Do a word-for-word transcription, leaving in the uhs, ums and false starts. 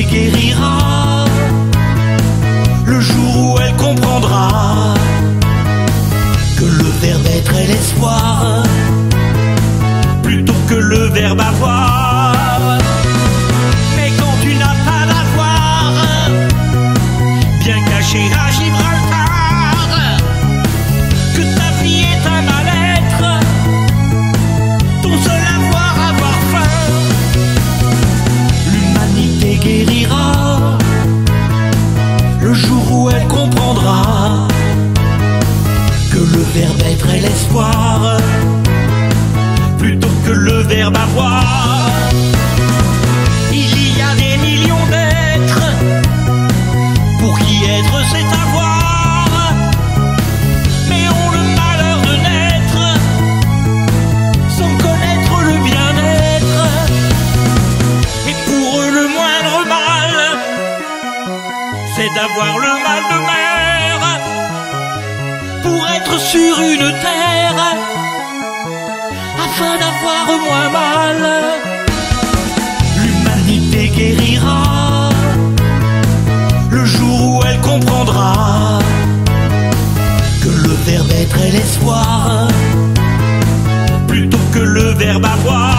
guérira le jour où elle comprendra que le verbe être est l'espoir plutôt que le verbe avoir. Mais quand tu n'as pas d'avoir, bien caché à Gibraltar, que ta vie est un mal-être, ton seul avoir, avoir faim, l'humanité guérira le jour où elle comprendra que le verbe être est l'espoir plutôt que le verbe avoir. Il y a des millions d'êtres pour qui être c'est avoir, mais ont le malheur de naître sans connaître le bien-être. Et pour eux le moindre mal, c'est d'avoir le mal de mer pour être sur une terre afin d'avoir moins mal. L'humanité guérira le jour où elle comprendra que le verbe être est l'espoir plutôt que le verbe avoir.